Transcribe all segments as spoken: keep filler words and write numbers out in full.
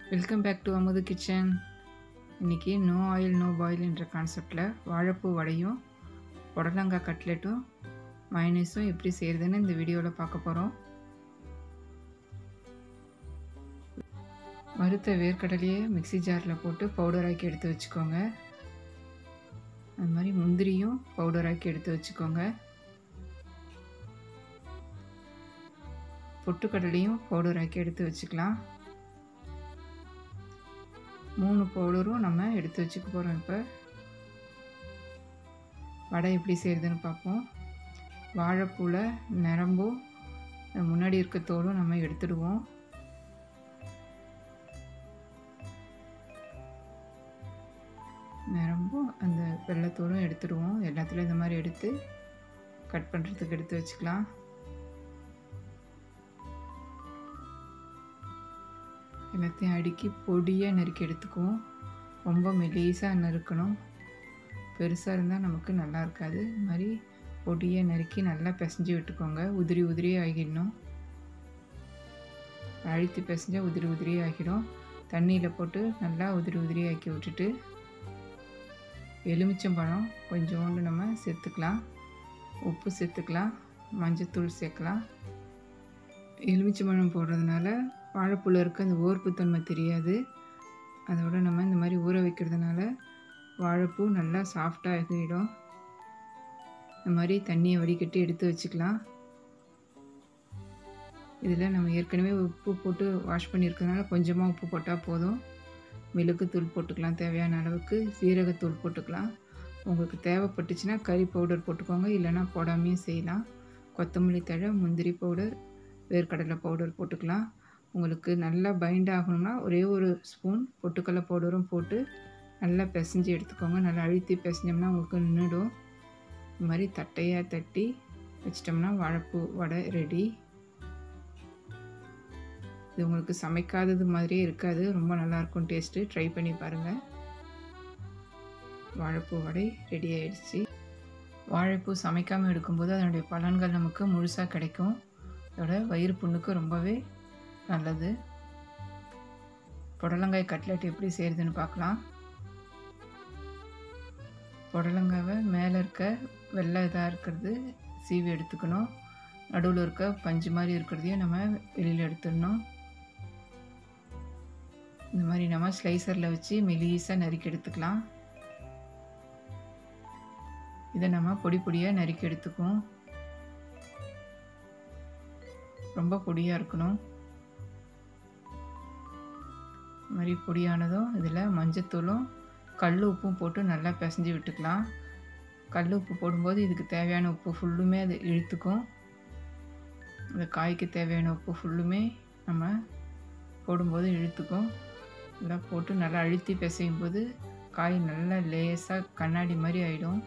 Welcome back to Amudhu kitchen. இன்றைக்கி no oil no boil என்ற கான்செப்டில் வாழைப்பூ வடையும் புடலங்காய் கட்லெட்டும் மயனீஸும் எப்படி செய்கிறதுன்னு இந்த வீடியோவில் பார்க்க போகிறோம். வறுத்த வேர்க்கடலையே மிக்சி ஜாரில் போட்டு பவுடர் ஆக்கி எடுத்து வச்சுக்கோங்க. அது மாதிரி முந்திரியும் பவுடர் ஆக்கி எடுத்து வச்சுக்கோங்க. பொட்டுக்கடலையும் பவுடர் ஆக்கி எடுத்து வச்சுக்கலாம். மூணு பவுடரும் நம்ம எடுத்து வச்சுக்க போகிறோம். இப்போ வடை எப்படி செய்கிறதுன்னு பார்ப்போம். வாழைப்பூவில் நிரம்பும் முன்னாடி இருக்க தோலும் நம்ம எடுத்துடுவோம். நிரம்பும் அந்த வெள்ளைத்தோலும் எடுத்துடுவோம். எல்லாத்துலேயும் இந்த மாதிரி எடுத்து கட் பண்ணுறதுக்கு எடுத்து வச்சுக்கலாம். எல்லாத்தையும் அடுக்கி பொடியாக நறுக்கி எடுத்துக்குவோம். ரொம்ப மெலிசாக நறுக்கணும், பெருசாக இருந்தால் நமக்கு நல்லா இருக்காது. இது மாதிரி பொடியாக நறுக்கி நல்லா பிசைஞ்சு விட்டுக்கோங்க. உதிரி உதிரி ஆகிடணும். அழுத்தி பிசைஞ்சால் உதிரி உதிரி ஆகிடும். தண்ணியில் போட்டு நல்லா உதிரி உதிரி ஆக்கி விட்டுட்டு எலுமிச்சம்பழம் கொஞ்சோண்டு நம்ம சேர்த்துக்கலாம். உப்பு சேர்த்துக்கலாம், மஞ்சத்தூள் சேர்க்கலாம். எலுமிச்சம்பழம் போடுறதுனால வாழைப்பூவில் இருக்க அந்த ஓர்ப்புத்தன்மை தெரியாது. அதோடு நம்ம இந்த மாதிரி ஊற வைக்கிறதுனால வாழைப்பூ நல்லா சாஃப்டாக ஆகிடும். இந்த மாதிரி தண்ணியை வடிகட்டி எடுத்து வச்சுக்கலாம். இதில் நம்ம ஏற்கனவே உப்பு போட்டு வாஷ் பண்ணியிருக்கிறதுனால கொஞ்சமாக உப்பு போட்டால் போதும். மிளகுத்தூள் போட்டுக்கலாம், தேவையான அளவுக்கு சீரகத்தூள் போட்டுக்கலாம். உங்களுக்கு தேவைப்பட்டுச்சுன்னா கறி பவுடர் போட்டுக்கோங்க, இல்லைன்னா போடாமையும் செய்யலாம். கொத்தமல்லி தழை, முந்திரி பவுடர், வேர்க்கடலை பவுடர் போட்டுக்கலாம். உங்களுக்கு நல்லா பைண்ட் ஆகணும்னா ஒரே ஒரு ஸ்பூன் பொட்டுக்கடலை பவுடரும் போட்டு நல்லா பிசைஞ்சு எடுத்துக்கோங்க. நல்லா அழுத்தி பிசைஞ்சோம்னா உங்களுக்கு நின்றுடும். இந்த மாதிரி தட்டையாக தட்டி வச்சிட்டோம்னா வாழைப்பூ வடை ரெடி. இது உங்களுக்கு சமைக்காதது மாதிரியே இருக்காது, ரொம்ப நல்லாயிருக்கும் டேஸ்ட்டு. ட்ரை பண்ணி பாருங்கள். வாழைப்பூ வடை ரெடி ஆகிடுச்சு. வாழைப்பூ சமைக்காமல் எடுக்கும்போது அதனுடைய பலன்கள் நமக்கு முழுசாக கிடைக்கும். அதோட வயிறு புண்ணுக்கு ரொம்பவே நல்லது. புடலங்காய் கட்லெட் எப்படி செய்கிறதுன்னு பார்க்கலாம். புடலங்காவை மேலே இருக்க வெள்ளை இதாக இருக்கிறது சீவி எடுத்துக்கணும். நடுவில் இருக்க பஞ்சு மாதிரி இருக்கிறதையும் நம்ம வெளியில் எடுத்துடணும். இந்த மாதிரி நம்ம ஸ்லைசரில் வச்சு மெலிசாக நறுக்கி எடுத்துக்கலாம். இதை நம்ம பொடி பொடியாக நறுக்கி எடுத்துக்குவோம். ரொம்ப பொடியாக இருக்கணும். இது மாதிரி பொடியானதும் இதில் மஞ்சத்தூளும் கல் உப்பும் போட்டு நல்லா பிசைஞ்சு விட்டுக்கலாம். கல் உப்பு போடும்போது இதுக்கு தேவையான உப்பு ஃபுல்லுமே அது இழுத்துக்கும். இந்த காய்க்கு தேவையான உப்பு ஃபுல்லுமே நம்ம போடும்போது இழுத்துக்கும். இதெல்லாம் போட்டு நல்லா அழுத்தி பிசையும் போது காய் நல்லா லேசாக கண்ணாடி மாதிரி ஆகிடும்.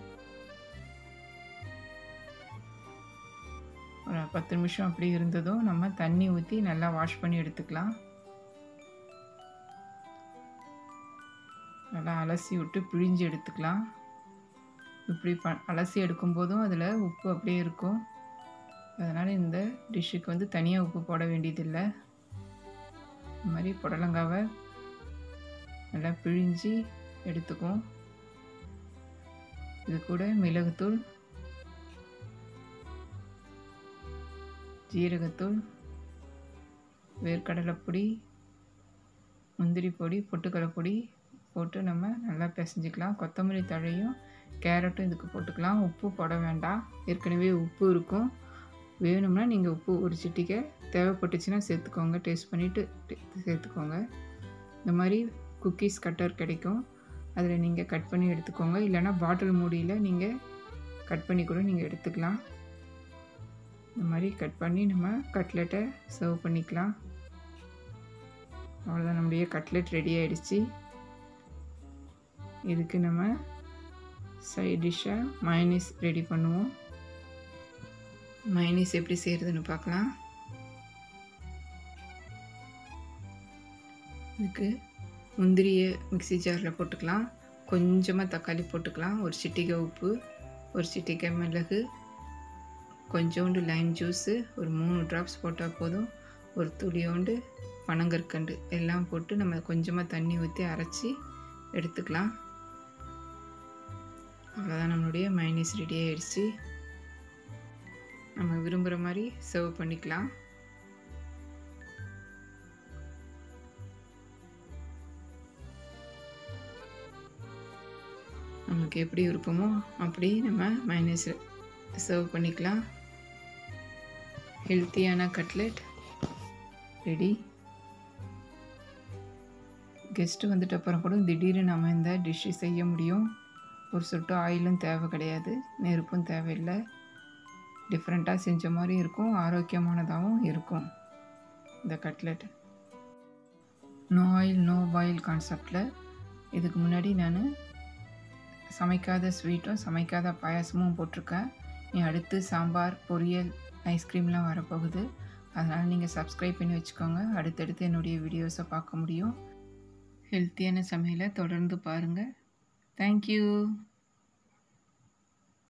ஒரு பத்து நிமிஷம் அப்படி இருந்ததும் நம்ம தண்ணி ஊற்றி நல்லா வாஷ் பண்ணி எடுத்துக்கலாம். நல்லா அலசி விட்டு பிழிஞ்சு எடுத்துக்கலாம். இப்படி ப அலசி எடுக்கும்போதும் அதில் உப்பு அப்படியே இருக்கும். அதனால் இந்த டிஷ்ஷுக்கு வந்து தனியாக உப்பு போட வேண்டியதில்லை. இந்த மாதிரி புடலங்காவை நல்லா பிழிஞ்சு எடுத்துக்கும். இது கூட மிளகுத்தூள், ஜீரகத்தூள், வேர்க்கடலை பொடி, முந்திரி பொடி, பொட்டுக்கடலை பொடி போட்டு நம்ம நல்லா பிசைஞ்சிக்கலாம். கொத்தமல்லி தழையும் கேரட்டும் இதுக்கு போட்டுக்கலாம். உப்பு போட வேண்டாம், ஏற்கனவே உப்பு இருக்கும். வேணும்னா நீங்கள் உப்பு ஒரு சிட்டிக்கை தேவைப்பட்டுச்சுன்னா சேர்த்துக்கோங்க. டேஸ்ட் பண்ணிவிட்டு சேர்த்துக்கோங்க. இந்த மாதிரி குக்கீஸ் கட்டர் கிடைக்கும், அதில் நீங்கள் கட் பண்ணி எடுத்துக்கோங்க. இல்லைனா பாட்டில் மூடியில் நீங்கள் கட் பண்ணி கூட நீங்கள் எடுத்துக்கலாம். இந்த மாதிரி கட் பண்ணி நம்ம கட்லெட்டை சர்வ் பண்ணிக்கலாம். அவ்வளோதான், நம்முடைய கட்லெட் ரெடி ஆகிடுச்சு. இதுக்கு நம்ம சைட் டிஷ்ஷாக மயனீஸ் ரெடி பண்ணுவோம். மயனீஸ் எப்படி செய்கிறதுன்னு பார்க்கலாம். இதுக்கு முந்திரியை மிக்சி ஜாரில் போட்டுக்கலாம். கொஞ்சமாக தக்காளி போட்டுக்கலாம். ஒரு சிட்டிகை உப்பு, ஒரு சிட்டிகை மிளகு, கொஞ்சோண்டு லைம் ஜூஸு ஒரு மூணு ட்ராப்ஸ் போட்டால் போதும். ஒரு துளியோண்டு பனங்கற்கண்டு எல்லாம் போட்டு நம்ம கொஞ்சமாக தண்ணி ஊற்றி அரைச்சி எடுத்துக்கலாம். அவ்வளோதான், நம்மளுடைய மைனஸ் ரெடி ஆகிடுச்சு. நம்ம விரும்புகிற மாதிரி சர்வ் பண்ணிக்கலாம். நமக்கு எப்படி விருப்பமோ அப்படி நம்ம மைனஸ் சர்வ் பண்ணிக்கலாம். ஹெல்த்தியான கட்லெட் ரெடி. கெஸ்ட்டு வந்துட்டு அப்புறம் கூட திடீர்னு நம்ம இந்த டிஷ்ஷு செய்ய முடியும். ஒரு சொட்டு ஆயிலும் தேவை கிடையாது, நெருப்பும் தேவையில்லை. டிஃப்ரெண்ட்டாக செஞ்ச மாதிரி இருக்கும், ஆரோக்கியமானதாகவும் இருக்கும் இந்த cutlet. No oil no boil கான்செப்டில் இதுக்கு முன்னாடி நான் சமைக்காத ஸ்வீட்டும் சமைக்காத பாயாசமும் போட்டிருக்கேன். நீ அடுத்து சாம்பார், பொரியல், ஐஸ்கிரீம்லாம் வரப்போகுது. அதனால் நீங்கள் சப்ஸ்கிரைப் பண்ணி வச்சுக்கோங்க, அடுத்தடுத்து என்னுடைய வீடியோஸை பார்க்க முடியும். ஹெல்த்தியான சமையலை தொடர்ந்து பாருங்கள். தேங்க்யூ.